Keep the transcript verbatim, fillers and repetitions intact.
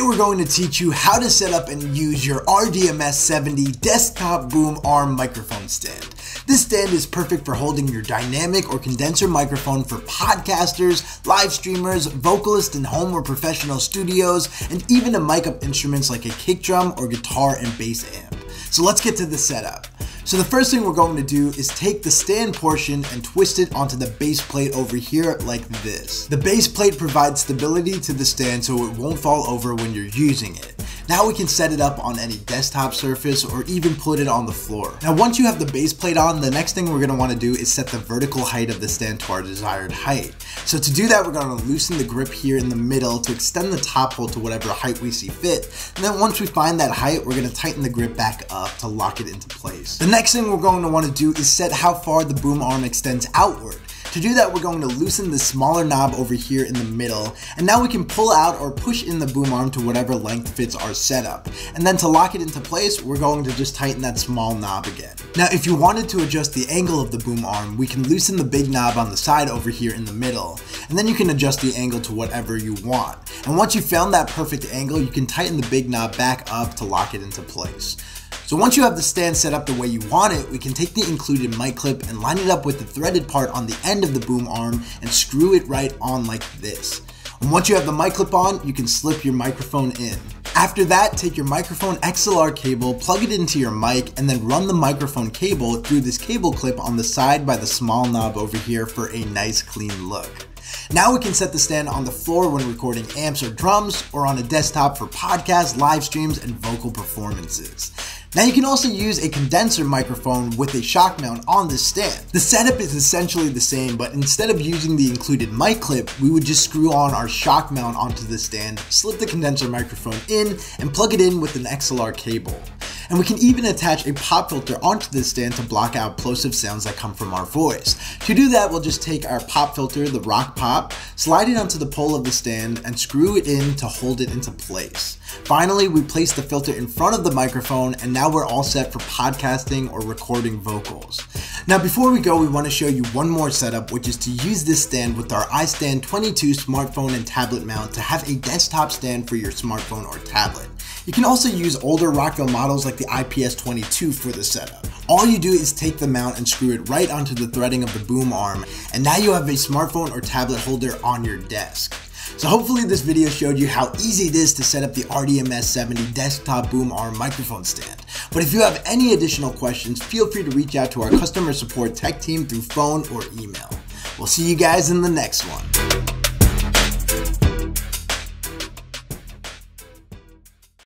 Today we're going to teach you how to set up and use your R D M S seventy desktop boom arm microphone stand. This stand is perfect for holding your dynamic or condenser microphone for podcasters, live streamers, vocalists in home or professional studios, and even to mic up instruments like a kick drum or guitar and bass amp. So let's get to the setup. So the first thing we're going to do is take the stand portion and twist it onto the base plate over here like this. The base plate provides stability to the stand so it won't fall over when you're using it. Now we can set it up on any desktop surface or even put it on the floor. Now once you have the base plate on, the next thing we're going to want to do is set the vertical height of the stand to our desired height. So to do that, we're going to loosen the grip here in the middle to extend the top hole to whatever height we see fit. And then once we find that height, we're going to tighten the grip back up to lock it into place. The next thing we're going to want to do is set how far the boom arm extends outward. To do that, we're going to loosen the smaller knob over here in the middle, and now we can pull out or push in the boom arm to whatever length fits our setup. And then to lock it into place, we're going to just tighten that small knob again. Now, if you wanted to adjust the angle of the boom arm, we can loosen the big knob on the side over here in the middle, and then you can adjust the angle to whatever you want. And once you found that perfect angle, you can tighten the big knob back up to lock it into place. So once you have the stand set up the way you want it, we can take the included mic clip and line it up with the threaded part on the end of the boom arm and screw it right on like this. And once you have the mic clip on, you can slip your microphone in. After that, take your microphone X L R cable, plug it into your mic, and then run the microphone cable through this cable clip on the side by the small knob over here for a nice clean look. Now we can set the stand on the floor when recording amps or drums, or on a desktop for podcasts, live streams, and vocal performances. Now you can also use a condenser microphone with a shock mount on this stand. The setup is essentially the same, but instead of using the included mic clip, we would just screw on our shock mount onto the stand, slip the condenser microphone in, and plug it in with an X L R cable. And we can even attach a pop filter onto this stand to block out plosive sounds that come from our voice. To do that, we'll just take our pop filter, the Rock Pop, slide it onto the pole of the stand, and screw it in to hold it into place. Finally, we place the filter in front of the microphone, and now we're all set for podcasting or recording vocals. Now before we go, we want to show you one more setup, which is to use this stand with our iStand twenty-two smartphone and tablet mount to have a desktop stand for your smartphone or tablet. You can also use older Rockville models like the I P S twenty-two for the setup. All you do is take the mount and screw it right onto the threading of the boom arm, and now you have a smartphone or tablet holder on your desk. So hopefully this video showed you how easy it is to set up the R D M S seventy desktop boom arm microphone stand. But if you have any additional questions, feel free to reach out to our customer support tech team through phone or email. We'll see you guys in the next one.